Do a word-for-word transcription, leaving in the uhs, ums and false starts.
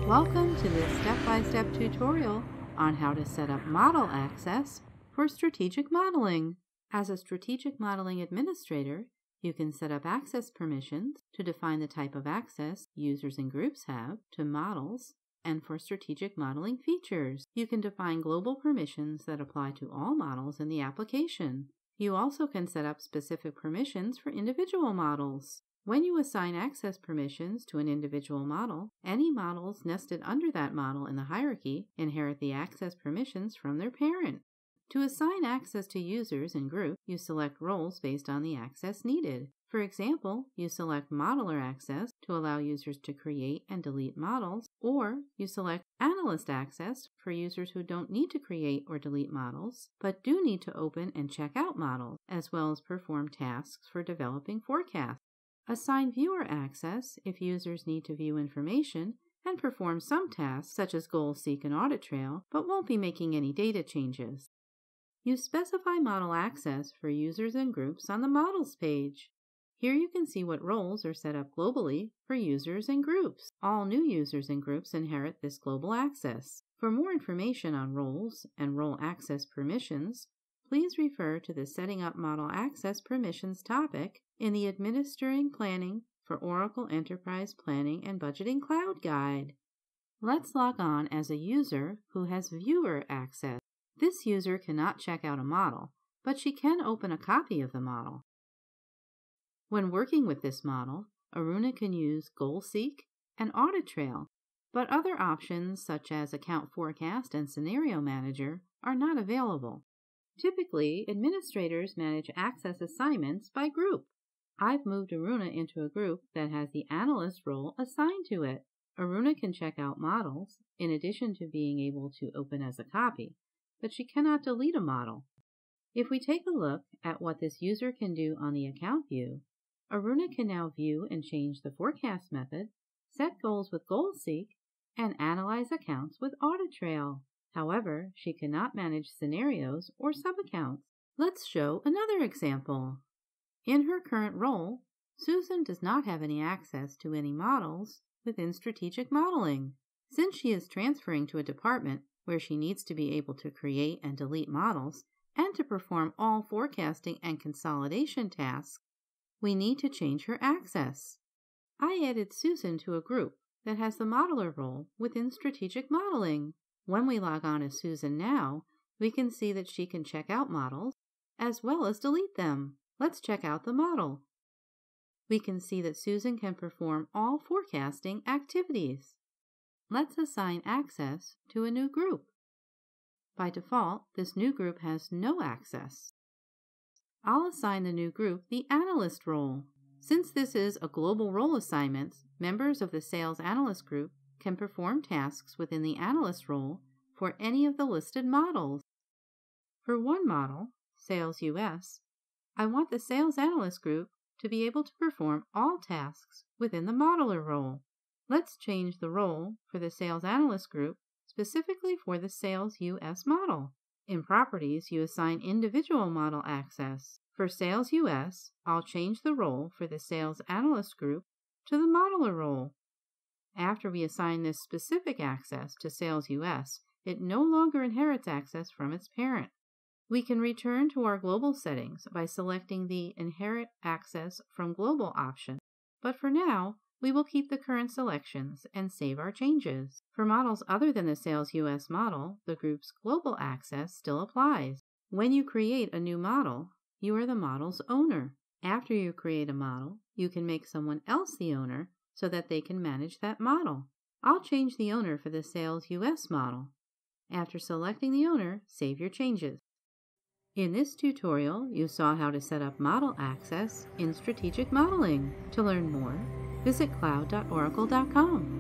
Welcome to this step-by-step tutorial on how to set up model access for strategic modeling. As a strategic modeling administrator, you can set up access permissions to define the type of access users and groups have to models, and for strategic modeling features, you can define global permissions that apply to all models in the application. You also can set up specific permissions for individual models. When you assign access permissions to an individual model, any models nested under that model in the hierarchy inherit the access permissions from their parent. To assign access to users and groups, you select roles based on the access needed. For example, you select Modeler access to allow users to create and delete models, or you select Analyst access for users who don't need to create or delete models, but do need to open and check out models, as well as perform tasks for developing forecasts. Assign Viewer access if users need to view information and perform some tasks such as goal seek and audit trail, but won't be making any data changes. You specify model access for users and groups on the Models page. Here you can see what roles are set up globally for users and groups. All new users and groups inherit this global access. For more information on roles and role access permissions, please refer to the Setting Up Model Access Permissions topic in the Administering Planning for Oracle Enterprise Planning and Budgeting Cloud Guide. Let's log on as a user who has Viewer access. This user cannot check out a model, but she can open a copy of the model. When working with this model, Aruna can use Goal Seek and Audit Trail, but other options such as Account Forecast and Scenario Manager are not available. Typically, administrators manage access assignments by group. I've moved Aruna into a group that has the Analyst role assigned to it. Aruna can check out models, in addition to being able to open as a copy, but she cannot delete a model. If we take a look at what this user can do on the account view, Aruna can now view and change the forecast method, set goals with Goal Seek, and analyze accounts with Audit Trail. However, she cannot manage scenarios or sub-accounts. Let's show another example. In her current role, Susan does not have any access to any models within strategic modeling. Since she is transferring to a department where she needs to be able to create and delete models and to perform all forecasting and consolidation tasks, we need to change her access. I added Susan to a group that has the modeler role within strategic modeling. When we log on as Susan now, we can see that she can check out models as well as delete them. Let's check out the model. We can see that Susan can perform all forecasting activities. Let's assign access to a new group. By default, this new group has no access. I'll assign the new group the Analyst role. Since this is a global role assignment, members of the Sales Analyst group can perform tasks within the Analyst role for any of the listed models. For one model, Sales U S, I want the Sales Analyst group to be able to perform all tasks within the Modeler role. Let's change the role for the Sales Analyst group specifically for the Sales U S model. In Properties, you assign individual model access. For Sales U S, I'll change the role for the Sales Analyst group to the Modeler role. After we assign this specific access to Sales U S, it no longer inherits access from its parent. We can return to our global settings by selecting the Inherit Access from Global option, but for now, we will keep the current selections and save our changes. For models other than the Sales U S model, the group's global access still applies. When you create a new model, you are the model's owner. After you create a model, you can make someone else the owner so that they can manage that model. I'll change the owner for the Sales U S model. After selecting the owner, save your changes. In this tutorial, you saw how to set up model access in strategic modeling. To learn more, visit cloud dot oracle dot com.